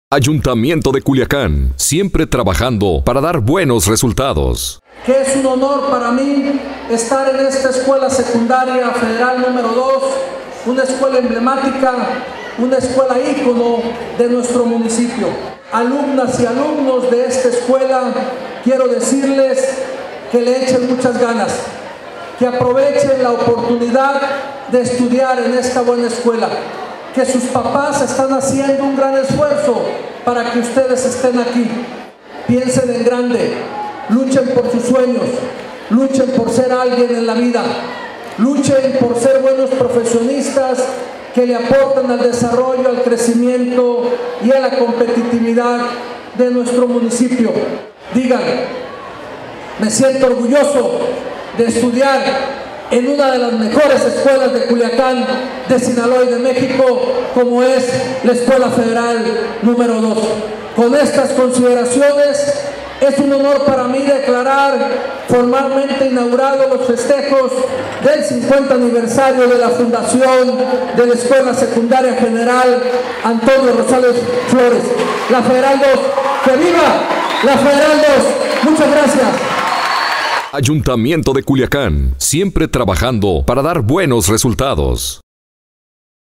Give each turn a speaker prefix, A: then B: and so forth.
A: Ayuntamiento de Culiacán, siempre trabajando para dar buenos resultados.
B: Que es un honor para mí estar en esta escuela secundaria federal número 2, una escuela emblemática, una escuela ícono de nuestro municipio. Alumnas y alumnos de esta escuela, quiero decirles que le echen muchas ganas, que aprovechen la oportunidad de estudiar en esta buena escuela, que sus papás están haciendo un gran esfuerzo para que ustedes estén aquí. Piensen en grande, luchen por sus sueños, luchen por ser alguien en la vida, luchen por ser buenos profesionistas que le aporten al desarrollo, al crecimiento y a la competitividad de nuestro municipio. Digan, me siento orgulloso de estudiar en una de las mejores escuelas de Culiacán, de Sinaloa y de México, como es la Escuela Federal número 2. Con estas consideraciones, es un honor para mí declarar formalmente inaugurados los festejos del 50 aniversario de la fundación de la Escuela Secundaria General Antonio Rosales Flores. La Federal 2, ¡que viva la Federal 2! Muchas gracias.
A: Ayuntamiento de Culiacán, siempre trabajando para dar buenos resultados.